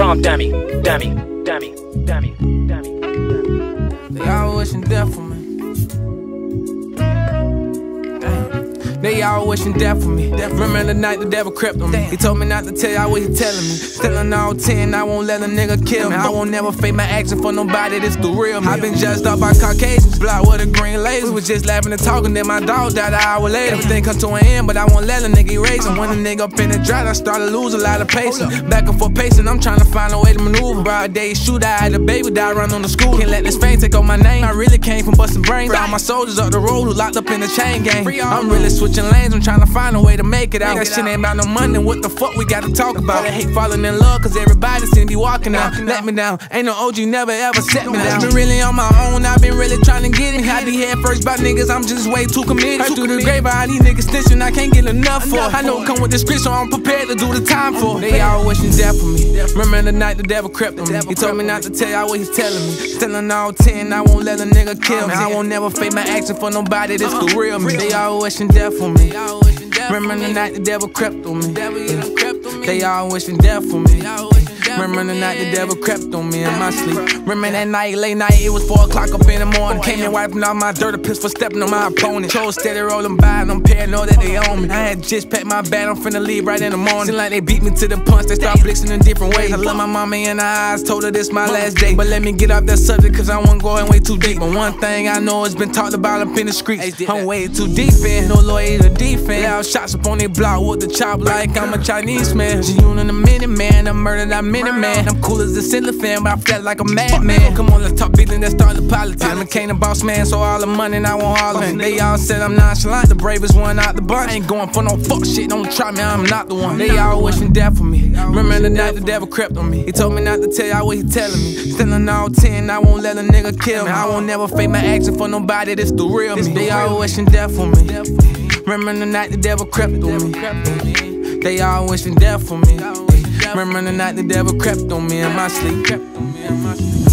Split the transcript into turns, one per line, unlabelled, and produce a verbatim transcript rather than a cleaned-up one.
Drum Demi, Demi, Demi, Demi, Demi, Demi.
They all wishing death for me. They all wishing death for me. Remember the night the devil crept on me. He told me not to tell y'all what he telling me. Still on all ten, I won't let a nigga kill me. I won't never fake my action for nobody, this the real me. I been judged up by Caucasians, block with a green laser. We was just laughing and talking, then my dog died an hour later. Everything come to an end, but I won't let a nigga erase him. When a nigga up in the drought, I started to lose a lot of patience. Back and forth pacing, I'm trying to find a way to maneuver. Broad day shooter, I had a baby die run on the school. Can't let this fame take on my name. I really came from busting brains. For all my soldiers up the road who locked up in the chain gang. I'm really switching lanes, I'm trying to find a way to make it out. That shit ain't about no money, what the fuck we gotta talk about? I hate falling in love, cause everybody seem to be walking out. Let me down, ain't no O G never ever set me down. Been really on my own, I've been really trying to get it. I be head first by niggas, I'm just way too committed. Heard through the grave, all these niggas snitching, I can't get enough for. I know it come with the script, so I'm prepared to do the time for. They all wishing death for me. Remember the night the devil crept on me. He told me not to tell y'all what he's telling me. Still on all ten, I won't let a nigga kill me. I won't never fake my action for nobody, this the real me. They all wishing death for me. Remember the night the devil crept on me. They all wishing death for me. Remember the night the devil crept on me in my sleep. Remember that night, late night, it was four o'clock up in the morning. Came in wiping out my dirt, a piss for stepping on my opponent. Chose steady rolling by and I'm paranoid that they own me. I had just packed my bag, I'm finna leave right in the morning. Seem like they beat me to the punch, they start blixing in different ways. I love my mama in her eyes, told her this my last day. But let me get off that subject cause I won't go in way too deep. But one thing I know it's been talked about up in the streets. I'm way too deep in, no lawyer to defend. Loud shots up on their block with the chop like I'm a Chinese man. G-Unit in a minute, man, I murdered that minute, man. I'm cool as a cylinder fan, but I felt like a madman. Come on, let's talk business, let's start the politics. I became a boss man, so all the money and I want all of it. They all said I'm nonchalant, the bravest one out the bunch. I ain't going for no fuck shit, don't try me, I'm not the one. They all wishing death for me. Remember the night the devil crept on me. He told me not to tell y'all what he telling me. Still on all ten, I won't let a nigga kill me. I won't never fake my action for nobody, this the real me. They all wishing death for me. Remember the night the devil crept on me. They all wishing death for me. Remember the night the devil crept on me in my sleep.